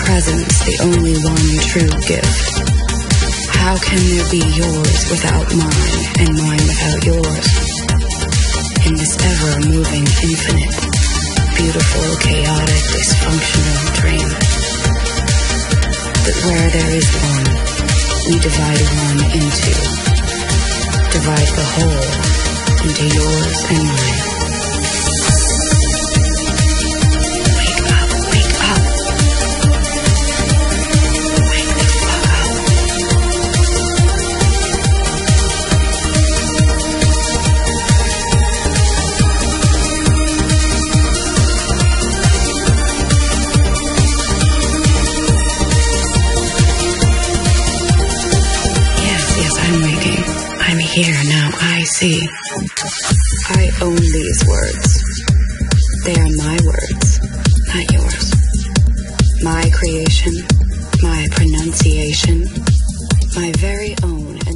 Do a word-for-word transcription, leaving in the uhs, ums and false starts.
presence the only one true gift? How can there be yours without mine, and mine without yours? In this ever-moving infinite, beautiful, chaotic, dysfunctional dream. But where there is one, we divide one into, divide the whole into yours and mine. Wake up, wake up. Wake the fuck up. I'm waking. I'm here now. I see. I own these words. They are my words, not yours. My creation, my pronunciation, my very own